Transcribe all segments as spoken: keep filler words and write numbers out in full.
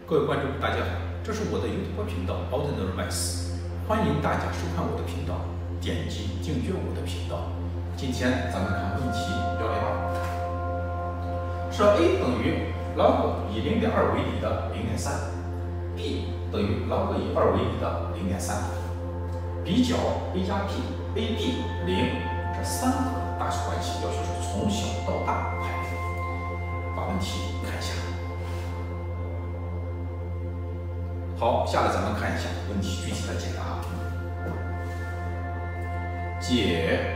各位观众，大家好，这是我的 YouTube 频道 Ordinary Maths， 欢迎大家收看我的频道，点击订阅我的频道。今天咱们看问题幺零二，说 a 等于 log 以零点二为底的零点三 ，b 等于 log 以二为底的零点三，比较 a 加 b、a、b 零这三个大小关系，要求是从小到大排列。把问题看一下。好，下来咱们看一下问题具体的解答。解，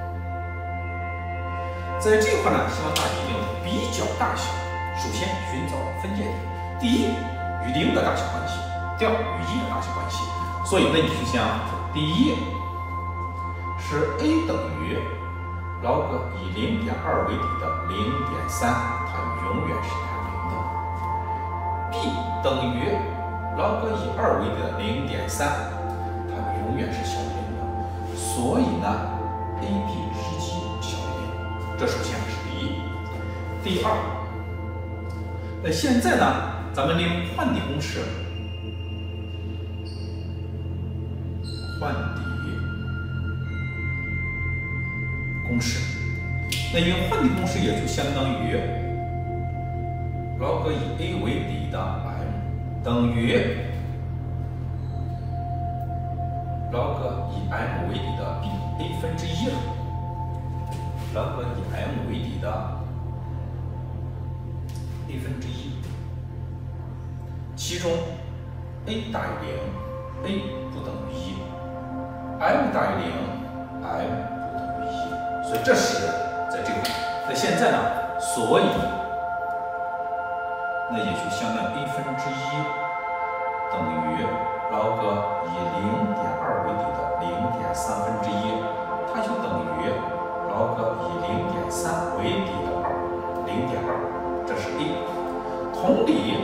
在这块呢，希望大家一定要比较大小。首先寻找分界点，第一与零的大小关系，第二与一的大小关系。所以问题就像第一是 a 等于 log 以零点二为底的零点三，它永远是排零的。b 等于 log 以二为底的零点三，它永远是小于零的。所以呢 ，a b 之间小于零，这首先是第一。第二，那现在呢，咱们利用换底公式，换底公式，那用换底公式也就相当于 log 以 a 为底的 m 等于 log 以 m 为底的 b，a 分之一了。log 以 m 为底的 a 分之一，其中 a 大于零 ，a 不等于一 ；m 大于零 ，m 不等于一。所以这是在这块。那现在呢？所以那也就相当于 a 分之一等于 log 以零点二为底的零点三分之一，它就等于 log 以零点三为底的二，零点二，这是 a。同理，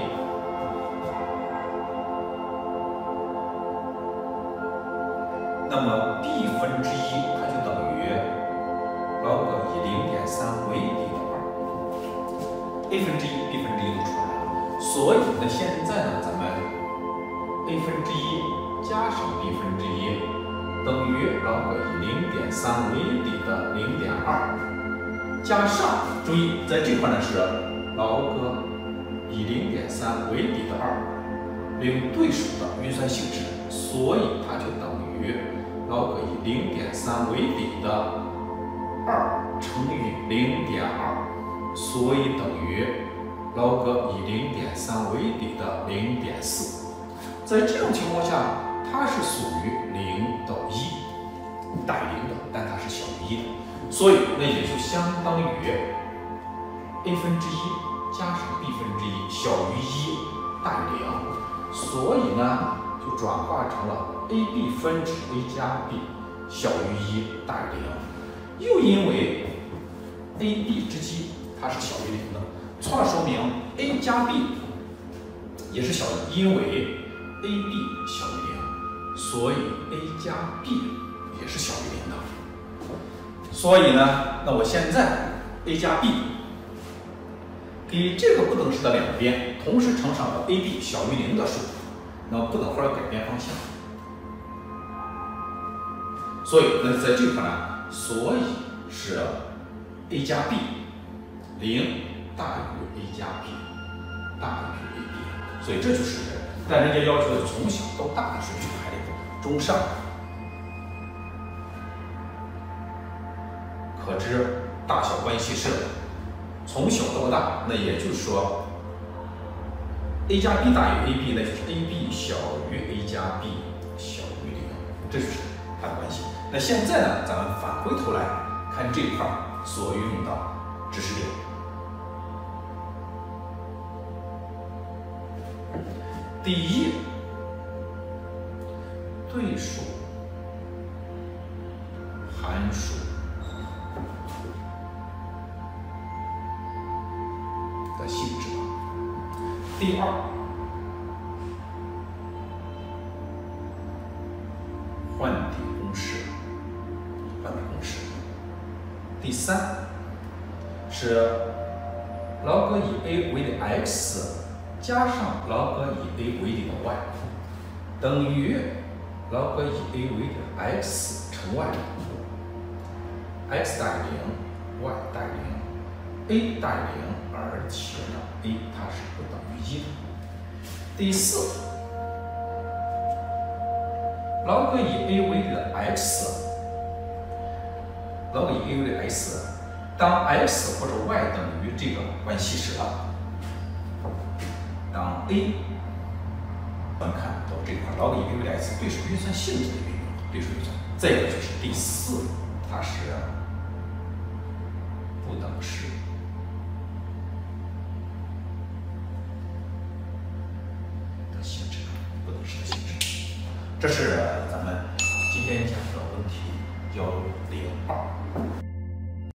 那么 b 分之一它就等于 log 以零点三为底的二 ，a 分之一、b 分之一都出来了。所以呢，现在呢，咱们 a 分之一加上 b 分之一等于 log 以零点三为底的零点二，加上，注意在这块呢是 log 以零点三为底的二，利用对数的运算性质，所以它就等于 log 以零点三为底的二乘以零点二，所以等于 log 以零点三为底的零点四。在这种情况下，它是属于零到一，大于零的，但它是小于一的，所以那也就相当于 a 分之一加上 b 分之一小于一，大于零，所以呢就转化成了 ab 分之 a 加 b 小于一，大于零。又因为 ab 之积它是小于零的，从而说明 a 加 b 也是小于，因为 ab 小于零，所以 a 加 b 也是小于零的。所以呢，那我现在 a 加 b 给这个不等式的两边同时乘上了 ab 小于零的数，那不等号要改变方向。所以那在这块呢，所以是 a 加 b 零大于 a 加 b 大于 ab， 所以这就是，但人家要求的从小到大的顺序排列，中上。可知大小关系是从小到大，那也就是说 a 加 b 大于 ab， 那就是 ab 小于 a 加 b 小于零，这就是它的关系。那现在呢，咱们返回头来看这一块所运用的知识点。第一，对数函数的性质。第二，换底公式，换底公式。第三是 log 以 a 为的 x 加上 log 以 a 为例的 y 等于 log 以 a 为例的 x 乘 y，x 大于零 ，y 大于零 ，a 大于零，而且呢 a 它是不等于一的。第四 ，log 以 a 为例的 x，log 以 a 为例的 x， 当 x 或者 y 等于这个关系时了。当 a 我们看到这块 log 以 a 为例 x 对手运算性质的运用，对手运算。再一个就是第四，它是不等式的性质，不等式的性质。这是咱们今天讲的问题幺零二。